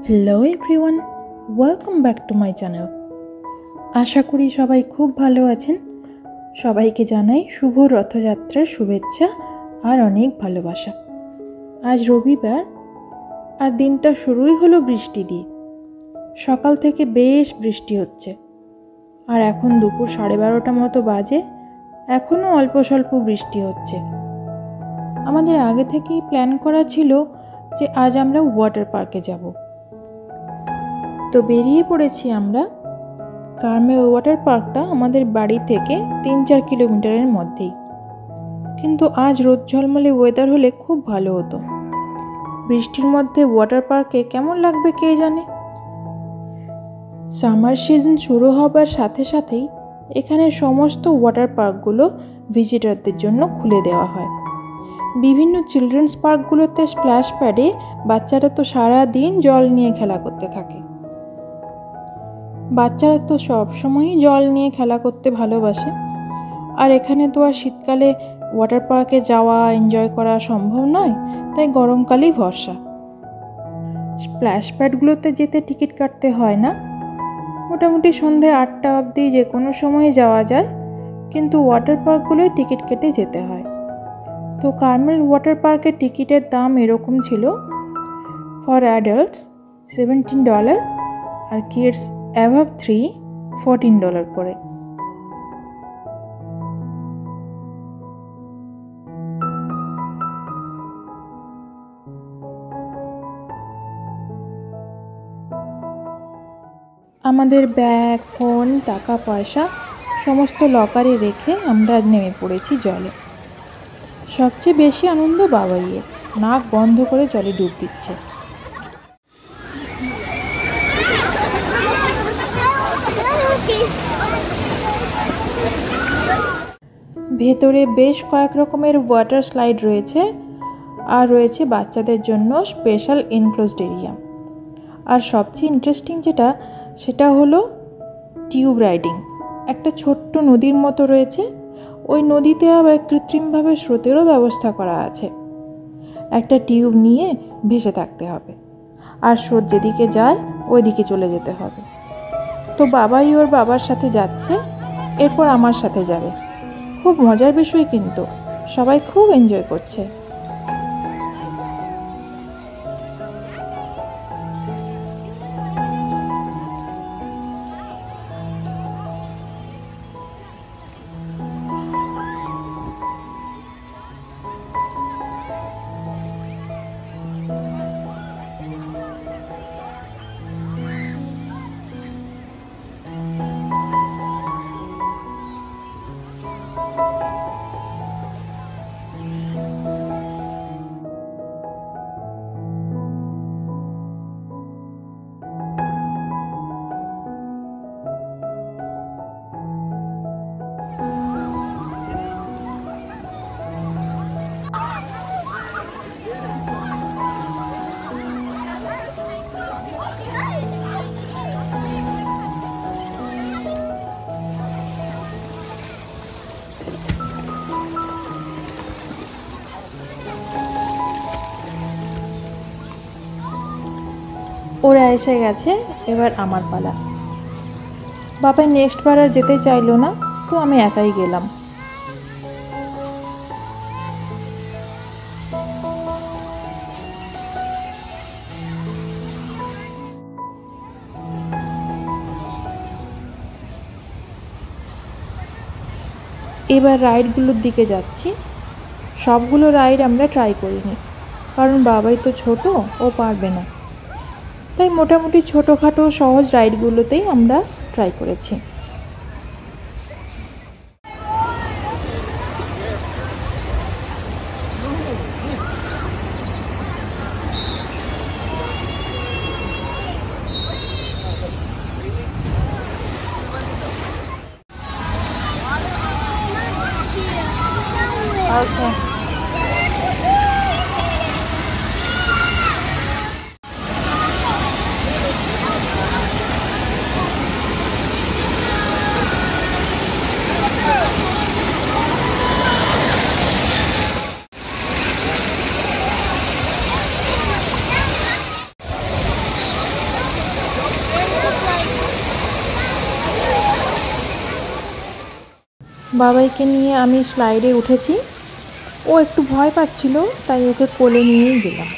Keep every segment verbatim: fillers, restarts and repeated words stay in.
Hello everyone, welcome back to my channel. আশা করি সবাই খুব ভালো আছেন। সবাইকে জানাই শুভ রথযাত্রার শুভেচ্ছা আর অনেক ভালোবাসা। আজ রবিবার আর দিনটা শুরুই হলো বৃষ্টি দিয়ে। সকাল থেকে বেশ বৃষ্টি হচ্ছে আর এখন দুপুর সাড়ে বারোটা মতো বাজে, এখনও অল্প স্বল্প বৃষ্টি হচ্ছে। আমাদের আগে থেকেই প্ল্যান করা ছিল যে আজ আমরা ওয়াটার পার্কে যাব। তো বেরিয়ে পড়েছি আমরা। কার্মেল ওয়াটার পার্কটা আমাদের বাড়ি থেকে তিন চার কিলোমিটারের মধ্যেই, কিন্তু আজ রোদ ঝলমলে ওয়েদার হলে খুব ভালো হতো। বৃষ্টির মধ্যে ওয়াটার পার্কে কেমন লাগবে কে জানে। সামার সিজন শুরু হবার সাথে সাথেই এখানে সমস্ত ওয়াটার পার্কগুলো ভিজিটরদের জন্য খুলে দেওয়া হয়। বিভিন্ন চিলড্রেন্স পার্কগুলোতে স্প্ল্যাশ প্যাডে বাচ্চারা তো সারা দিন জল নিয়ে খেলা করতে থাকে। বাচ্চারা তো সবসময়ই জল নিয়ে খেলা করতে ভালোবাসে, আর এখানে তো আর শীতকালে ওয়াটার পার্কে যাওয়া এনজয় করা সম্ভব নয়, তাই গরমকালেই ভরসা। স্প্ল্যাশ প্যাডগুলোতে যেতে টিকিট কাটতে হয় না, মোটামুটি সন্ধ্যে আটটা অবধি যে কোনো সময়ে যাওয়া যায়, কিন্তু ওয়াটার পার্কগুলোয় টিকিট কেটে যেতে হয়। তো কার্মেল ওয়াটার পার্কের টিকিটের দাম এরকম ছিল: ফর অ্যাডাল্টস সেভেন্টিন ডলার আর kids above three fourteen dollar করে। আমাদের ব্যাগ, ফোন, টাকা পয়সা সমস্ত লকারে রেখে আমরা নেমে পড়েছি জলে। সবচেয়ে বেশি আনন্দ বাবাইয়ের, নাক বন্ধ করে জলে ডুব দিচ্ছে। ভেতরে বেশ কয়েক রকমের ওয়াটার স্লাইড রয়েছে, আর রয়েছে বাচ্চাদের জন্য স্পেশাল এনক্লোজড এরিয়া। আর সবচেয়ে ইন্টারেস্টিং যেটা, সেটা হলো টিউব রাইডিং। একটা ছোট্ট নদীর মতো রয়েছে, ওই নদীতে আবার কৃত্রিমভাবে স্রোতেরও ব্যবস্থা করা আছে। একটা টিউব নিয়ে ভেসে থাকতে হবে, আর স্রোত যেদিকে যায় ওই দিকে চলে যেতে হবে। তো বাবাই ওর বাবার সাথে যাচ্ছে, এরপর আমার সাথে যাবে। খুব মজার বিষয়, কিন্তু সবাই খুব এনজয় করছে। ওরা এসে গেছে, এবার আমার পালা। বাবাই নেক্সট বার আর যেতে চাইলো না, তো আমি একাই গেলাম। এবার রাইডগুলোর দিকে যাচ্ছি। সবগুলো রাইড আমরা ট্রাই করিনি, কারণ বাবাই তো ছোট, ও পারবে না। তাই মোটামুটি ছোটোখাটো সহজ রাইডগুলোতেই আমরা ট্রাই করেছি। Okay. বাবাইকে নিয়ে আমি স্লাইডে উঠেছি। ও একটু ভয় পাচ্ছিল, তাই ওকে কোলে নিয়েই গেলাম।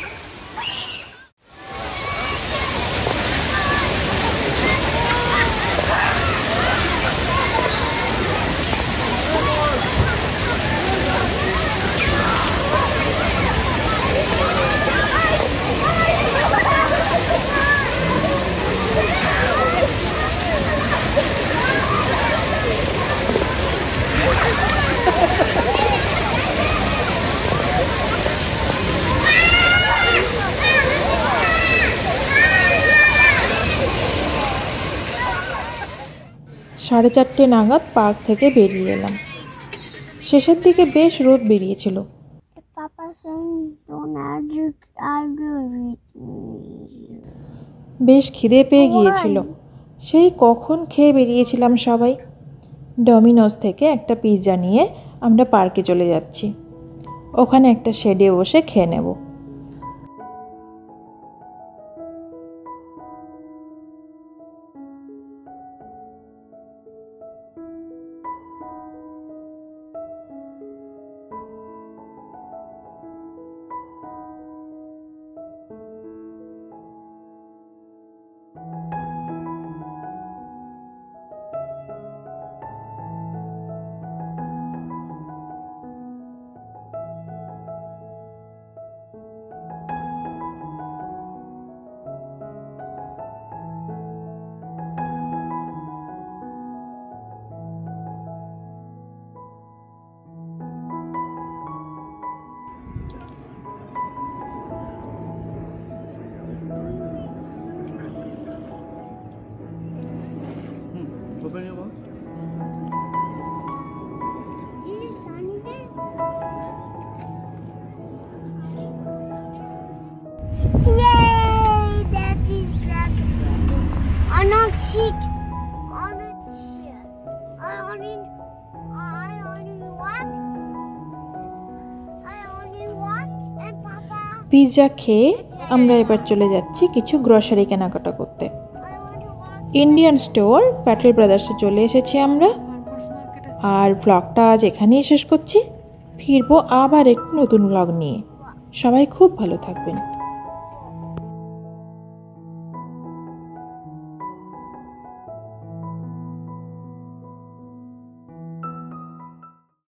সাড়ে চারটে নাগাদ পার্ক থেকে বেরিয়ে এলাম। শেষের দিকে বেশ রোদ বেরিয়েছিল। বেশ খিদে পেয়ে গিয়েছিল, সেই কখন খেয়ে বেরিয়েছিলাম সবাই। ডমিনোস থেকে একটা পিৎজা নিয়ে আমরা পার্কে চলে যাচ্ছি। ওখানে একটা শেডে বসে খেয়ে নেব। Open your mouth. Is it sunny day? Yay! That is that. That is. On a seat. On a chair. I only. I only walk. I only walk and Papa. Pizza খেয়ে আমরা এবার চলে যাচ্ছি কিছু গ্রসারি কেনাকাটা করতে। Indian store Patel ব্রাদার্সে চলে এসেছি আমরা। আর ব্লগটা আজ এখানেই শেষ করছি। ফিরবো আবার একটু নতুন ব্লগ নিয়ে। সবাই খুব ভালো থাকবেন।